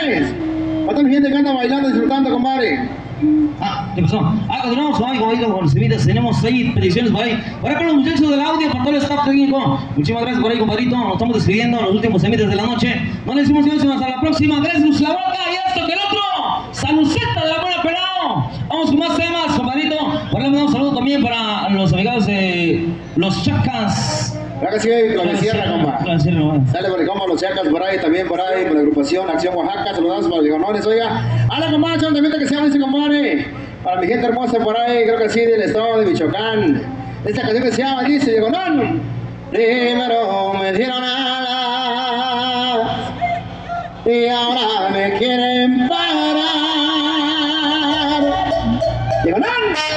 compadres. Para toda la gente que anda bailando, disfrutando, compadre. ¿Qué pasó? Continuamos con los semitas. Tenemos 6 peticiones por ahí. Ahora con los muchachos del audio, para todo el staff técnico. Muchísimas gracias por ahí, compadrito. Nos estamos despidiendo en los últimos semitas de la noche. No le decimos adiós, hasta la próxima. Gracias, la boca y esto que el otro. Saluceta de la buena pelado. Vamos con más temas, compadrito. Por ahí un saludo también para los amigos de los Chacas. Claro que sí, con la sierra, compa. Sale por el compa, los Chacas por ahí, también por ahí, por la agrupación Acción Oaxaca. Saludamos para los viejonones, oiga. Hola, compadre, un temita que se llama ese compadre. Para mi gente hermosa por ahí, creo que sí, del estado de Michoacán. Esta canción que se llama, dice, viejonón. Primero me dieron alas y ahora me quieren parar. Viejonón.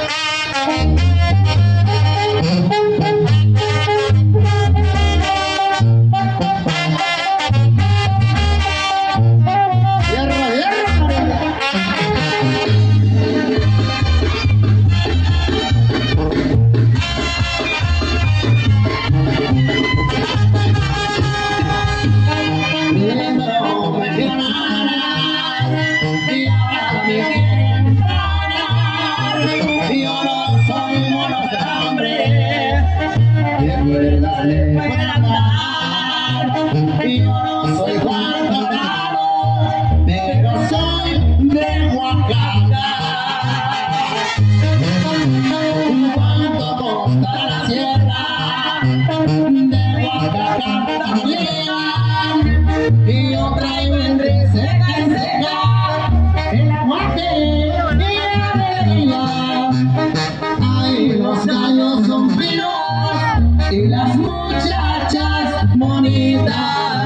Y las muchachas bonitas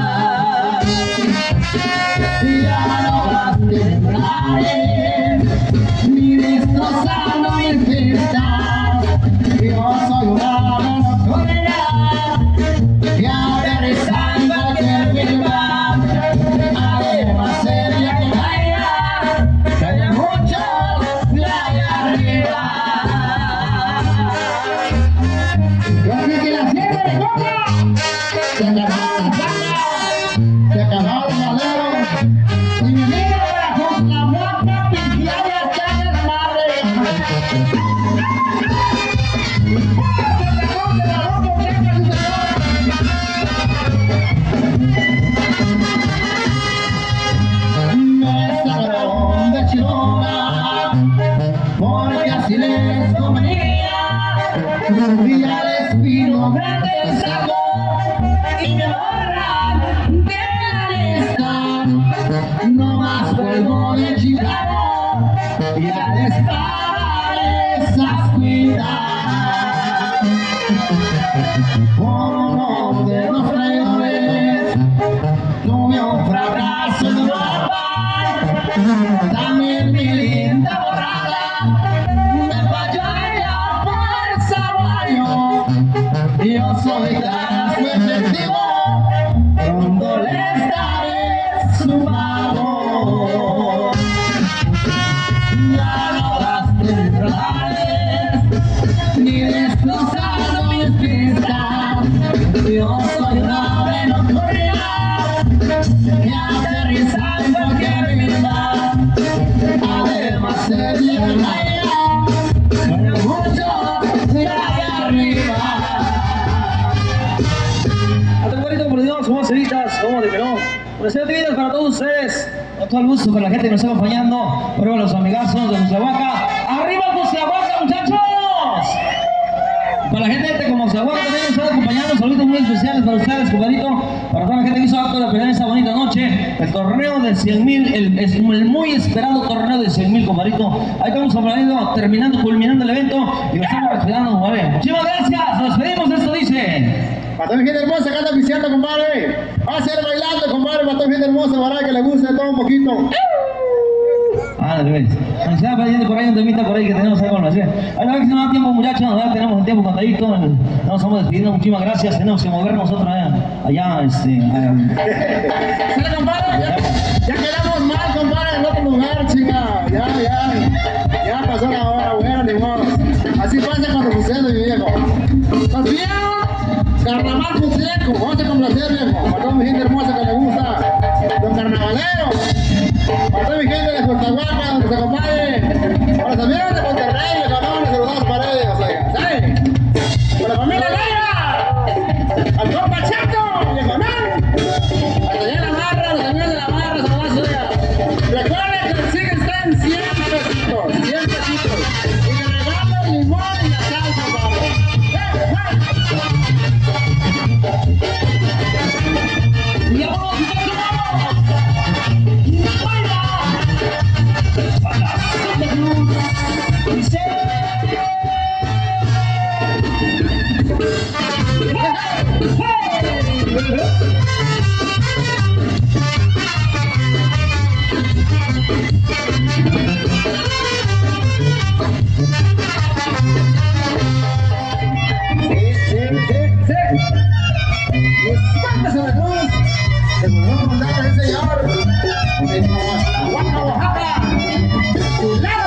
ya no las tendré ni destrozando mis pistas. Yo soy una locura y aterrizando cualquier firma. Además sería que haya muchos de allá arriba. Se acabó el valero y mi amiga con la boca pintada hasta el madre. Me sacaron de Chirona porque así les convenía y al espino grande sacó y me borran de la lista. No más vuelvo de Chicago y a despagar esas cuitas. Por uno de los traidores tuve un fracaso en Europa. También mi linda borrada me falló ella por sabaño. Yo soy tan efectivo, pronto les daré su pago. Ya no las tendrás ni destrozando mis pistas. Yo soy una venocurria que aterriza en cualquier vida. Además se llevan allá, pero muchos de allá arriba. Somos Cevitas, somos de Perón. Buenas vidas para todos ustedes. Con todo el gusto para la gente que nos está acompañando. Por los amigazos de Cusiahuaca. ¡Arriba Cusiahuaca, muchachos! Para la gente de Cusiahuaca también nos está acompañando. Saludos muy especiales para ustedes, compadrito. Para toda la gente que hizo acto de la primera esta bonita noche. El torneo de 100,000, el muy esperado torneo de 100,000, compadito. Ahí estamos terminando, culminando el evento. Y lo estamos respirando, compadre. Muchísimas gracias. Nos despedimos. Esto dice. Para toda mi gente hermosa que anda viciando, compadre. Va a ser bailando, compadre, para toda mi gente hermosa, para que le guste todo un poquito. Ah, de vez. Nos está pidiendo por ahí un temita por ahí que tenemos ahí con la sed. A ver si no da tiempo, muchachos, ¿verdad? Tenemos el tiempo contadito. Nos estamos despidiendo, muchísimas gracias. Tenemos que mover nosotros allá, ¿Sale, compadre? Ya quedamos mal, compadre, en otro lugar, chica. Ya pasó la hora, bueno, ni modo. Así pasa cuando sucede, mi viejo. Sofía, carnaval Fuseco, vamos a complacer, viejo. Para toda mi gente hermosa que le gusta los carnavaleros. mi gente de Costahuaca, donde se acompañe. Para los amigos de Monterrey, de Canones, de los dos paredes, o sea, ¿saben? Para la familia Leiva, al compa Chato, de Conán. Hasta allá en la barra, los amigos de la barra, se lo va a subir. Recuerden que el sigue está en 100 pesitos, 100 pesitos. Y le regalo el limón y la salsa, padre. Y vámonos, muchachos, vamos. Y baila. Para Santa Cruz. Dice. Se podemos mandar a ese señor de Oaxaca, Oaxaca,